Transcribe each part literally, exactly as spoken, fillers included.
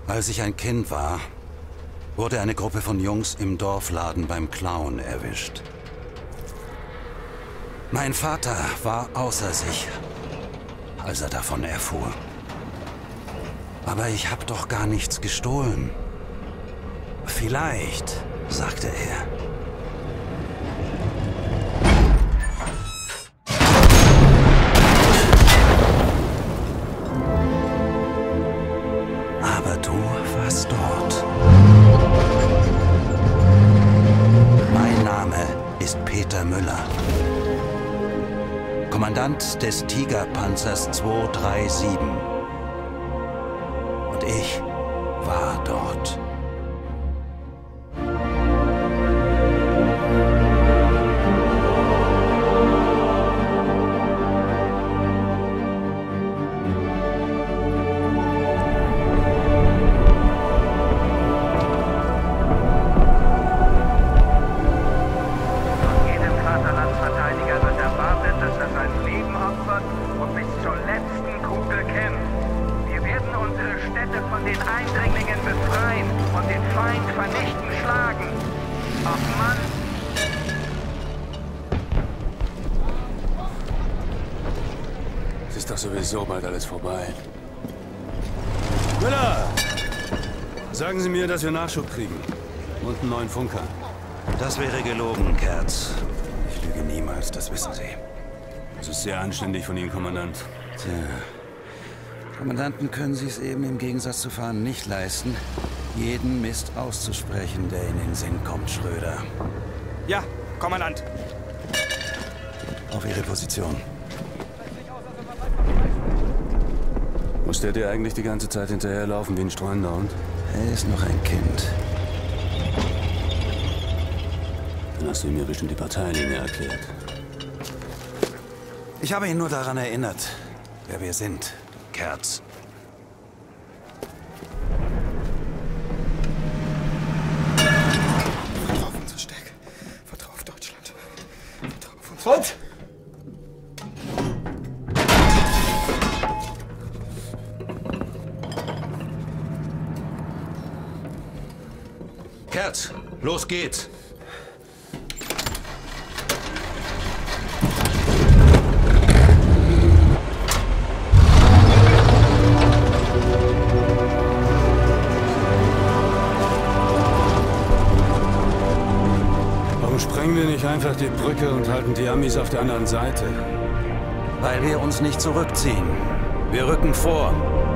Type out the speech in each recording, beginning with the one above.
Als ich ein Kind war, wurde eine Gruppe von Jungs im Dorfladen beim Klauen erwischt. Mein Vater war außer sich, als er davon erfuhr. Aber ich habe doch gar nichts gestohlen. Vielleicht, sagte er. Aber du warst dort. Mein Name ist Peter Müller. Kommandant des Tigerpanzers zwei drei sieben. Und ich war dort. Ist doch sowieso bald alles vorbei. Müller! Sagen Sie mir, dass wir Nachschub kriegen. Und einen neuen Funker. Das wäre gelogen, Kerz. Ich lüge niemals, das wissen Sie. Das ist sehr anständig von Ihnen, Kommandant. Tja. Kommandanten können Sie es eben im Gegensatz zu Fahren nicht leisten, jeden Mist auszusprechen, der in den Sinn kommt, Schröder. Ja, Kommandant. Auf Ihre Position. Muss der dir eigentlich die ganze Zeit hinterherlaufen wie ein streunender Hund? Er ist noch ein Kind. Dann hast du ihm ja bestimmt die Parteilinie erklärt. Ich habe ihn nur daran erinnert, wer wir sind, Kerz. Vertrau auf unsere Stärke. Vertrau auf Deutschland. Vertrau auf uns. Und? Kerz, los geht's! Warum sprengen wir nicht einfach die Brücke und halten die Amis auf der anderen Seite? Weil wir uns nicht zurückziehen. Wir rücken vor.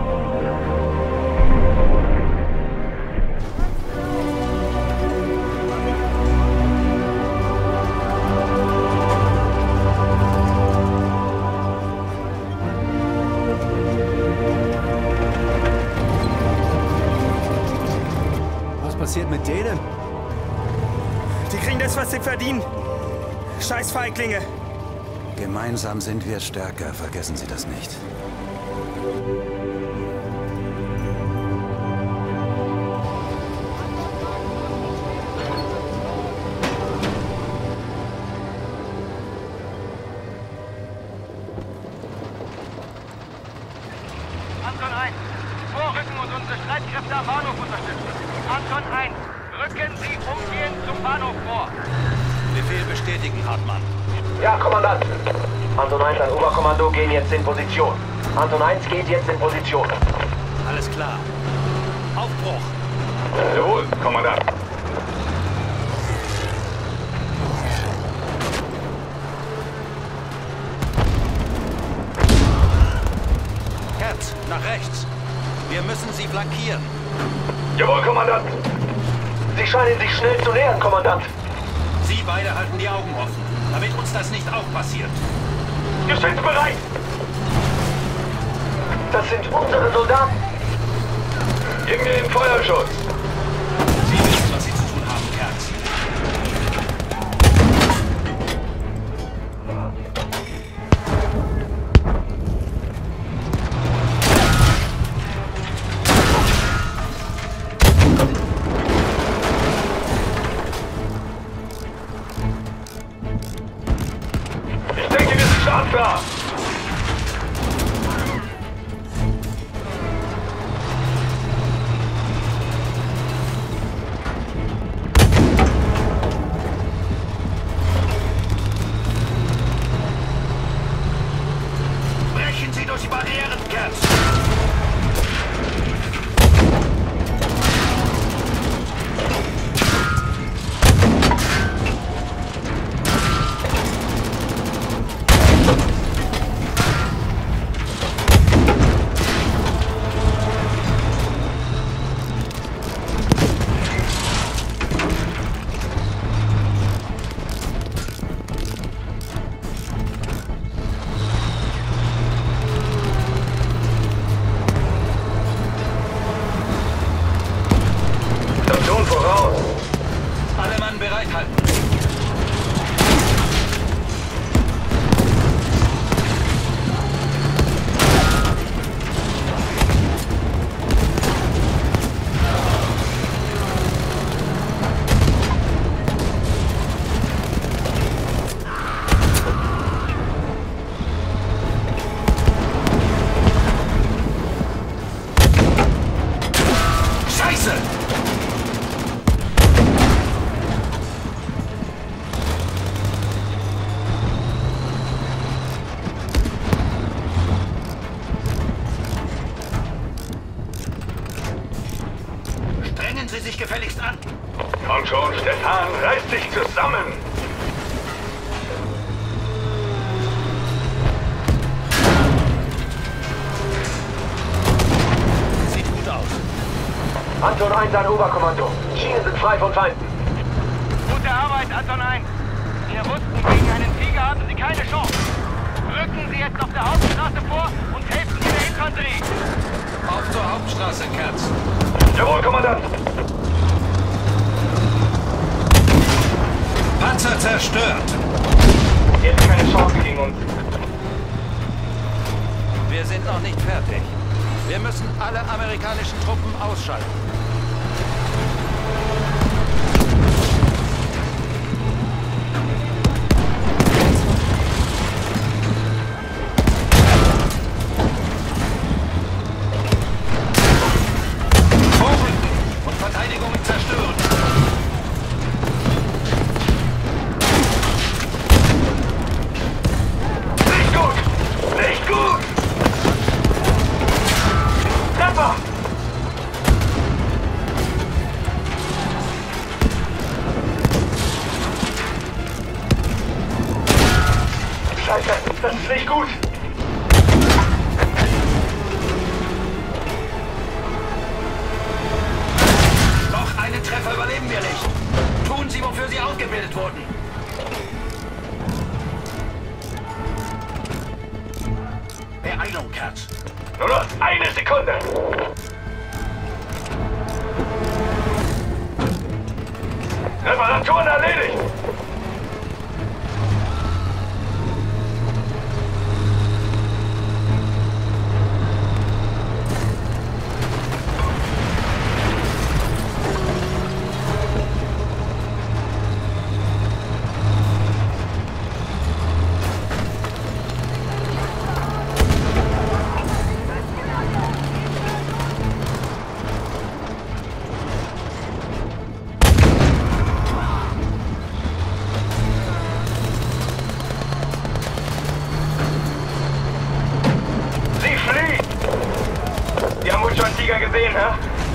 Was passiert mit denen? Die kriegen das, was sie verdienen. Scheiß Feiglinge. Gemeinsam sind wir stärker, vergessen Sie das nicht. Anton eins, vorrücken und unsere Streitkräfte am Bahnhof unterstützen. Anton eins, rücken Sie umgehend zum Bahnhof vor. Befehl bestätigen, Hartmann. Ja, Kommandant. Anton eins an Oberkommando gehen jetzt in Position. Anton eins geht jetzt in Position. Alles klar. Aufbruch! Jawohl, Kommandant. Kerz, nach rechts. Wir müssen sie flankieren. Jawohl, Kommandant. Sie scheinen sich schnell zu nähern, Kommandant. Sie beide halten die Augen offen, damit uns das nicht auch passiert. Wir sind bereit. Das sind unsere Soldaten. Gib mir den Feuerschutz. Sie wissen, was Sie zu tun haben, Kerz. Ich denke, wir sind startklar. dich gefälligst an! Komm schon, Stefan, reiß dich zusammen! Sieht gut aus. Anton eins an Oberkommando. Schienen sind frei von Feinden. Gute Arbeit, Anton eins. Wir wussten, gegen einen Tiger haben Sie keine Chance. Rücken Sie jetzt auf der Hauptstraße vor und helfen Sie der Infanterie. Auf zur Hauptstraße, Kerz. Jawohl, Kommandant! Panzer zerstört! Jetzt keine Chance gegen uns. Wir sind noch nicht fertig. Wir müssen alle amerikanischen Truppen ausschalten. Verteidigungen zerstören. Nicht gut! Nicht gut! Treffer! Scheiße, das ist nicht gut! Einen Treffer überleben wir nicht. Tun Sie, wofür Sie ausgebildet wurden. Beeilung, Kerz. Nur noch eine Sekunde! Reparaturen erledigt! Gesehen, hä?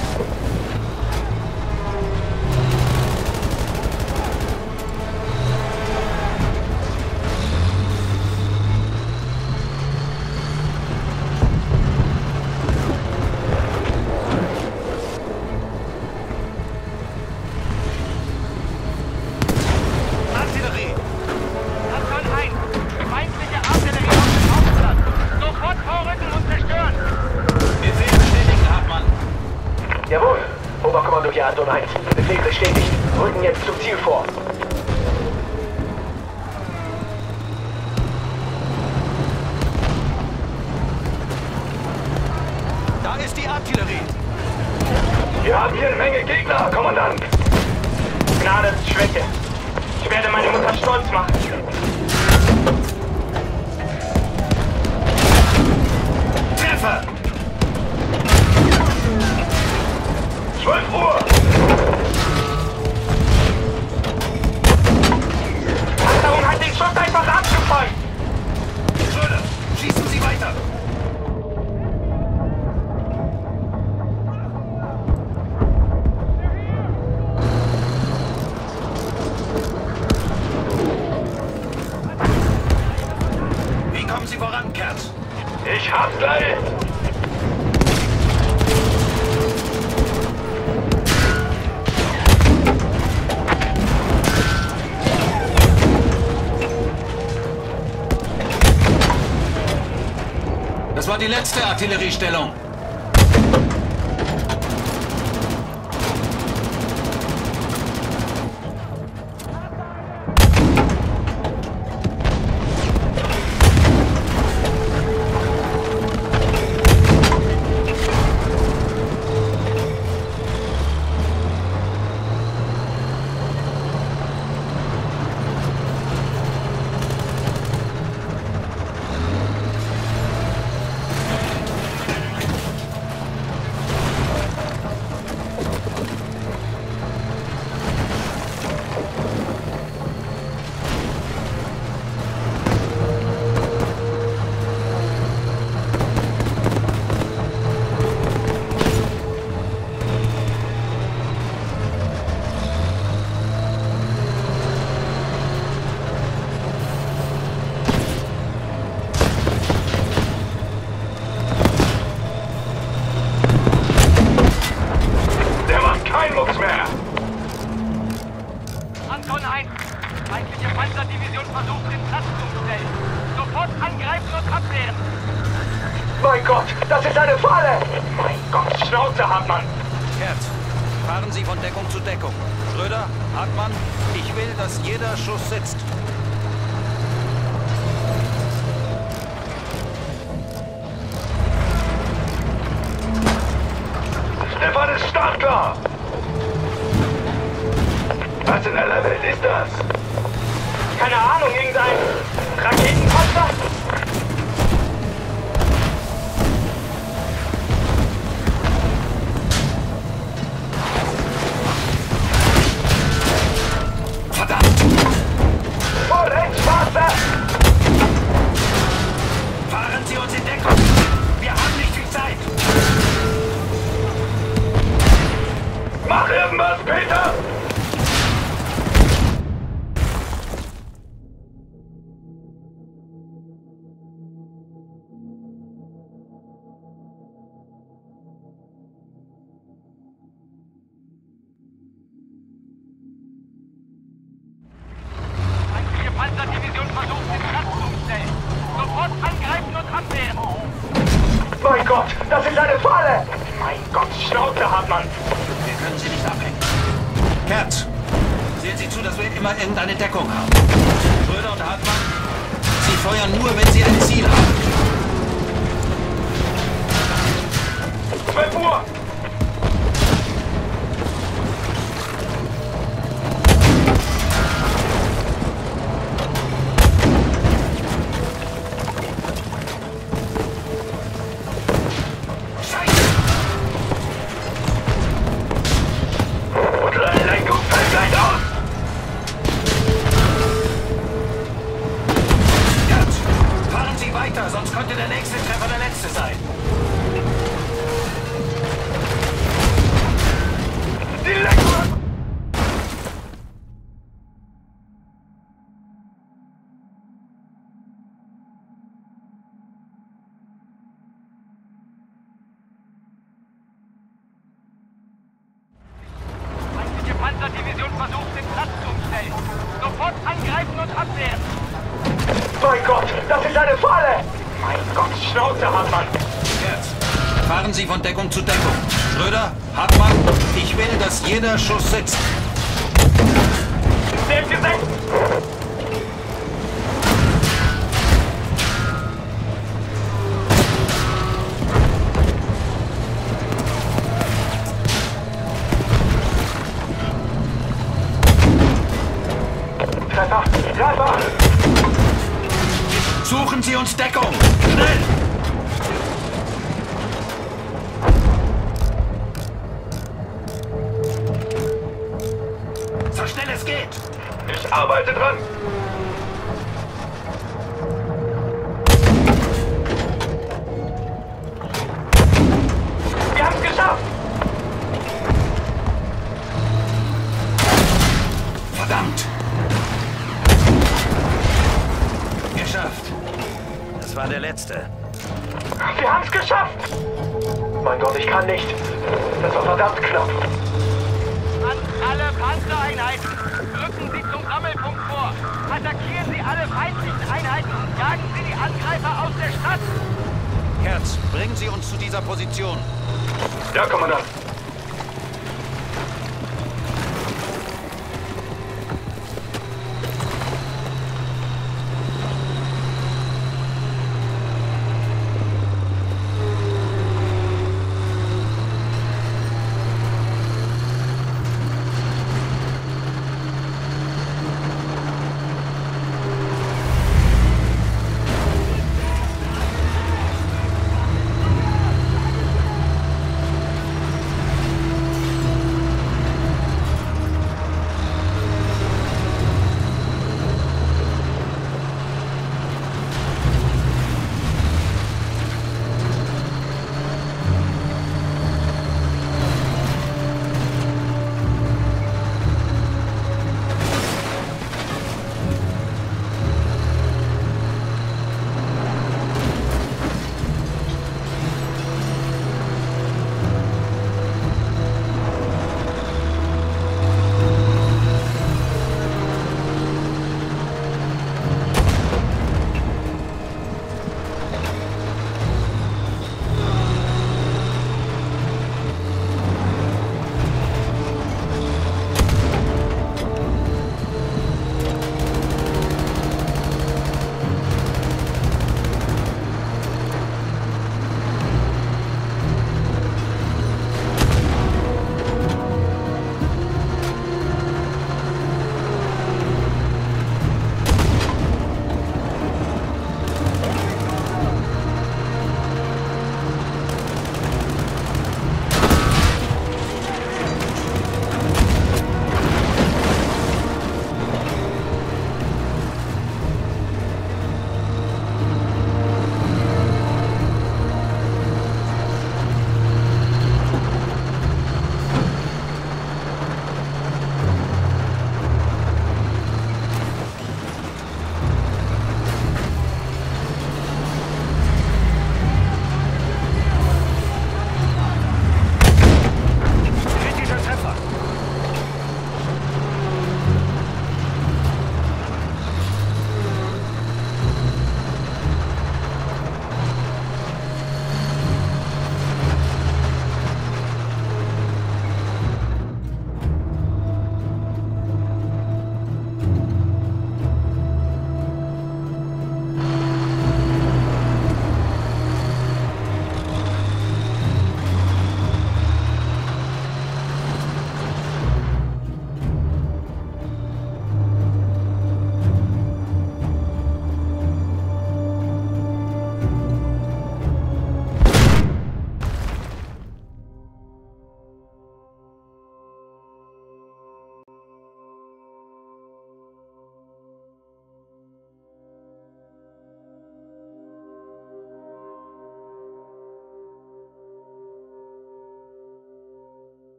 Artillerie! Anton eins! Feindliche Artillerie auf dem Hauptplatz! Sofort vorrücken und zerstören! Befehl bestätigt, Hartmann. Jawohl. Oberkommando hier Anton eins. Befehl bestätigt. Rücken jetzt zum Ziel vor. Da ist die Artillerie. Wir haben hier eine Menge Gegner, Kommandant. Gnade ist Schwäche. Ich werde meine Mutter stolz machen. Treffer! zwölf Uhr! Achtung, hat den Schuss einfach abgefeuert! Schröder, schießen Sie weiter! Wie kommen Sie voran, Kerz? Ich hab's gleich! Das war die letzte Artilleriestellung. Sofort angreifen und abwehren! Mein Gott, das ist eine Falle! Mein Gott, Schnauze, Hartmann! Herz, fahren Sie von Deckung zu Deckung. Schröder, Hartmann, ich will, dass jeder Schuss sitzt. Stefan ist startklar! Was in aller Welt ist das? Keine Ahnung, irgendein Raketenpanzer? Verdammt! Voll ins Wasser! Fahren Sie uns in Deckung! Wir haben nicht viel Zeit! Mach irgendwas, Peter! Feindliche Panzerdivision versucht, den Platz zu umstellen. Sofort angreifen und abwehren! Mein Gott, das ist eine Falle! Mein Gott, Schnauze, Hartmann! Wir können sie nicht abhängen. Herz, sehen Sie zu, dass wir immer irgendeine Deckung haben. Schröder und Hartmann, Sie feuern nur, wenn Sie ein Ziel haben. zwölf Uhr! Scheiße! Unsere Lenkung fällt gleich aus! Herz, fahren Sie weiter, sonst könnte der nächste Treffer der letzte sein. Die Lenkung! Feindliche Panzerdivision versucht, den Platz zu umstellen. Sofort angreifen und abwehren! Mein Gott, das ist eine Falle! Mein Gott, Schnauze, Hartmann! Herz, fahren Sie von Deckung zu Deckung. Schröder, Hartmann, ich will, dass jeder Schuss sitzt. Sehr gesetzt! Treffer! Treffer! Suchen Sie uns Deckung! Schnell! So schnell es geht! Ich arbeite dran! Wir haben es geschafft! Verdammt! Geschafft! Das war der letzte. Wir haben es geschafft! Mein Gott, ich kann nicht. Das war verdammt knapp. An alle Panzereinheiten! Rücken Sie zum Sammelpunkt vor! Attackieren Sie alle feindlichen Einheiten und jagen Sie die Angreifer aus der Stadt! Herz, bringen Sie uns zu dieser Position. Ja, Kommandant.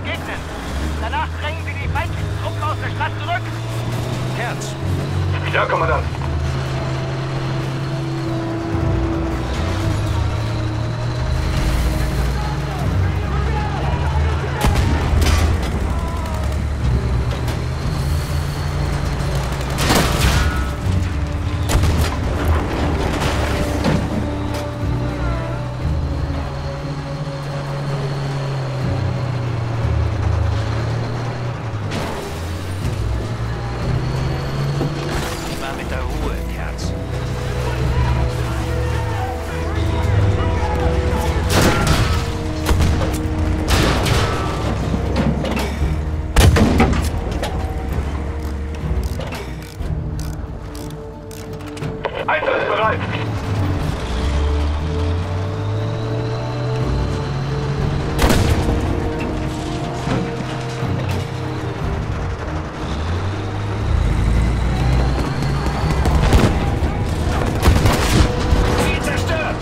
entgegnen. Danach drängen Sie die feindlichen Truppen aus der Stadt zurück. Herz, Ja, Kommandant. immer mit der Ruhe, Herz. Einzel ist bereit. Ziel zerstört!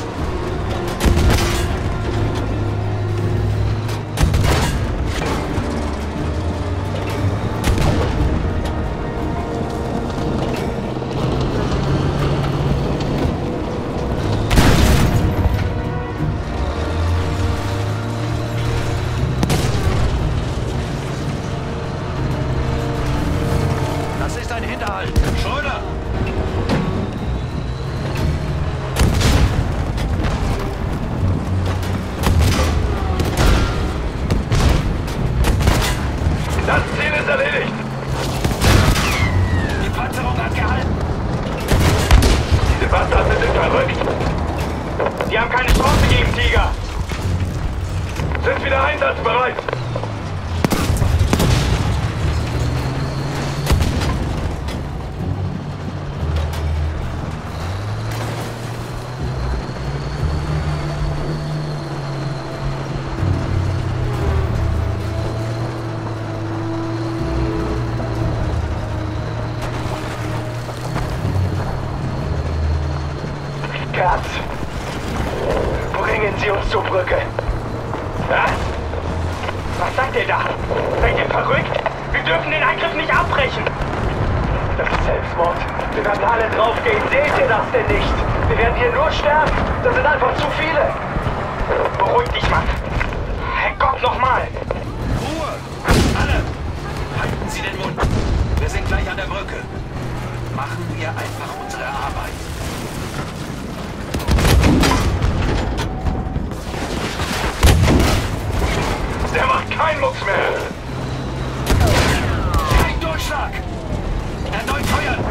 Das ist ein Hinterhalt. Schröder! Das Ziel ist erledigt. Die Panzerung hat gehalten. Diese Bastarde sind verrückt. Die haben keine Chance gegen Tiger. Sind wieder einsatzbereit. Katz, bringen Sie uns zur Brücke. Was? Was sagt ihr da? Seid ihr verrückt? Wir dürfen den Angriff nicht abbrechen. Das ist Selbstmord. Wir werden alle draufgehen. Seht ihr das denn nicht? Wir werden hier nur sterben. Das sind einfach zu viele. Beruhig dich, Mann. Herrgott, nochmal. Ruhe! Alle! Halten Sie den Mund. Wir sind gleich an der Brücke. Machen wir einfach unsere Arbeit. Der macht keinen Mucks mehr. Kein Durchschlag! Erneut feuern!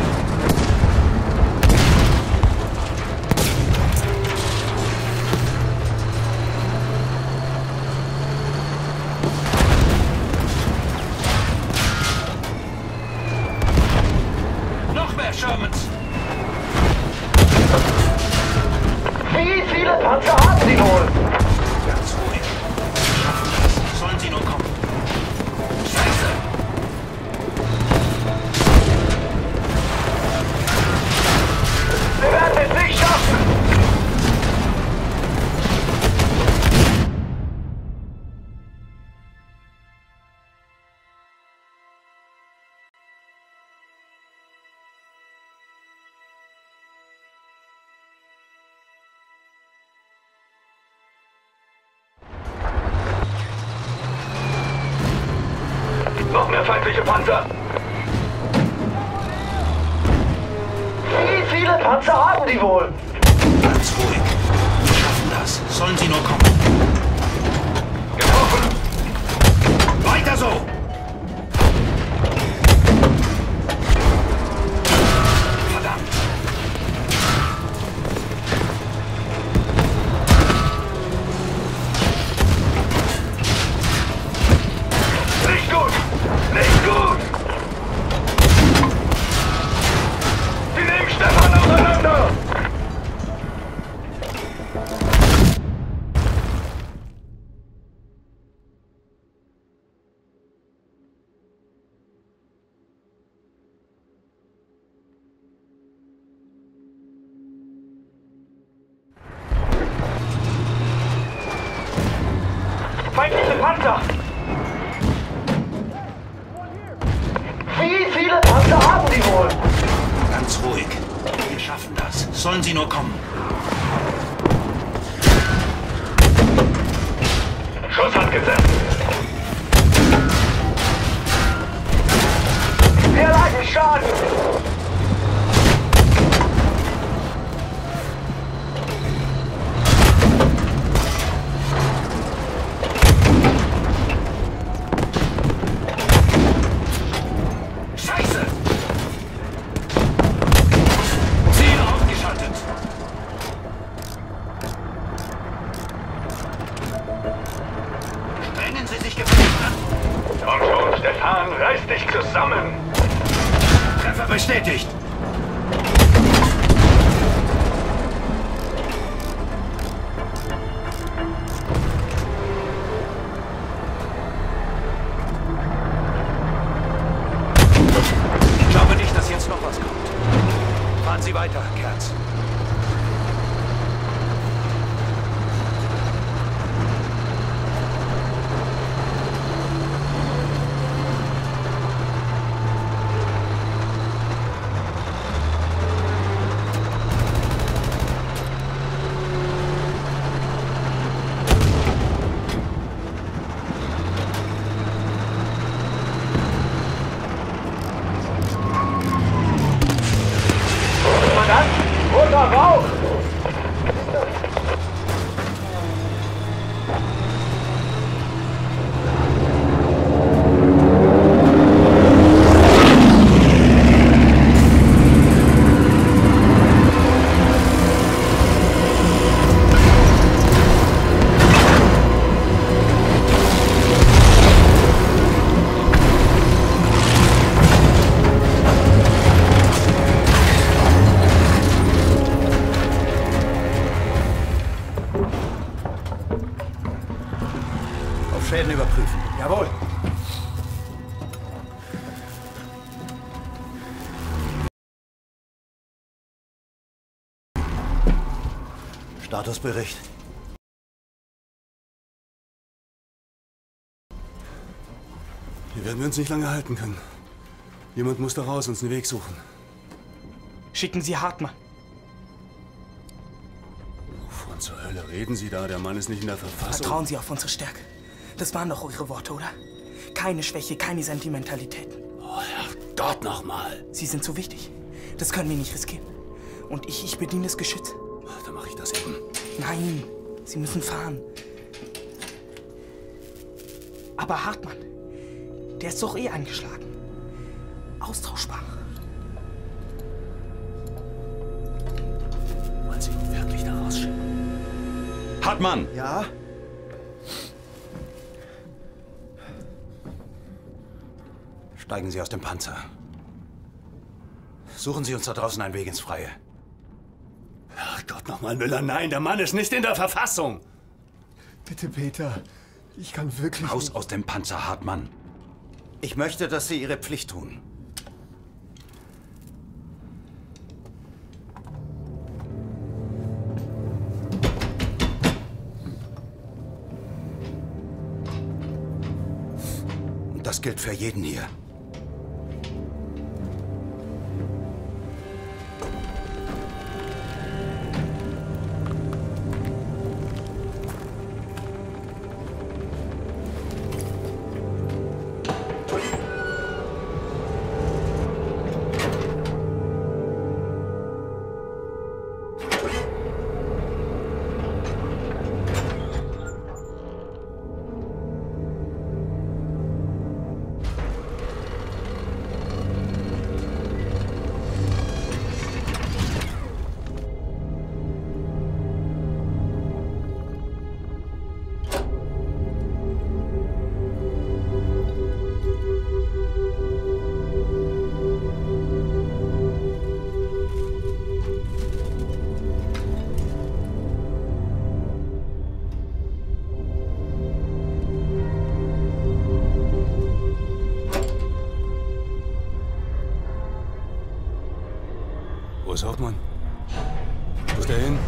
Noch mehr Shermans! Wie viele Panzer haben Sie wohl? Ganz ruhig. Wir schaffen das. Sollen Sie nur kommen. Scheiße! Wir werden es nicht schaffen. Noch mehr feindliche Panzer. Wie viele Panzer haben die wohl? Ganz ruhig. Wir schaffen das. Sollen Sie nur kommen. Getroffen. Weiter so! Verdammt! Nicht gut! Nicht gut! Sie nehmen Stefan auseinander! Feindliche Panzer! Panzer haben die wohl. Ganz ruhig. Wir schaffen das. Sollen sie nur kommen. Schuss hat gesetzt. Wir leiden Schaden. Scheiße! Ziel ausgeschaltet. Strengen Sie sich gefälligst an. Komm schon, Stefan, reiß dich zusammen. Treffer bestätigt. Ich glaube nicht, dass jetzt noch was kommt. Fahren Sie weiter, Kerz. Roter Rauch! Schäden überprüfen. Jawohl. Statusbericht. Hier werden wir uns nicht lange halten können. Jemand muss da raus, uns einen Weg suchen. Schicken Sie Hartmann. Wovon zur Hölle reden Sie da? Der Mann ist nicht in der Verfassung. Vertrauen Sie auf unsere Stärke. Das waren doch eure Worte, oder? Keine Schwäche, keine Sentimentalitäten. Oh, Herrgott, nochmal. Sie sind so wichtig. Das können wir nicht riskieren. Und ich, ich bediene das Geschütz. Dann mache ich das eben. Nein, Sie müssen fahren. Aber Hartmann, der ist doch eh angeschlagen. Austauschbar. Wollen Sie ihn wirklich da rausschicken? Hartmann! Ja? Steigen Sie aus dem Panzer. Suchen Sie uns da draußen einen Weg ins Freie. Herrgott, nochmal, Müller, nein, der Mann ist nicht in der Verfassung. Bitte, Peter. Ich kann wirklich Raus nicht. aus dem Panzer, Hartmann. Ich möchte, dass Sie Ihre Pflicht tun. Und das gilt für jeden hier. Wo ist Hauptmann? Wo ist der hin?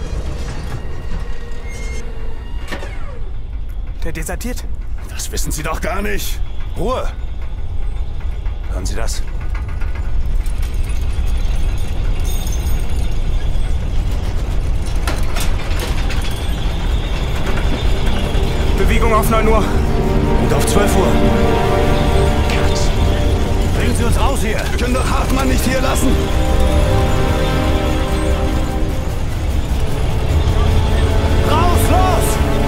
Der desertiert. Das wissen Sie doch gar nicht. Ruhe! Hören Sie das? Bewegung auf neun Uhr. Und auf zwölf Uhr. Bringen Sie uns raus hier! Wir können doch Hartmann nicht hier lassen! Raus, los!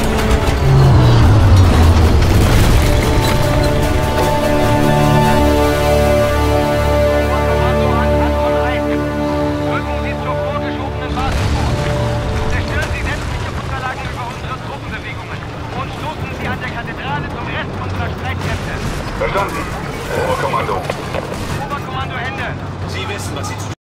Kommando an Anton eins. Rücken Sie zur vorgeschobenen Basis vor. Zerstören Sie sämtliche Unterlagen über unsere Truppenbewegungen und stoßen Sie an der Kathedrale zum Rest unserer Streitkräfte. Verstanden.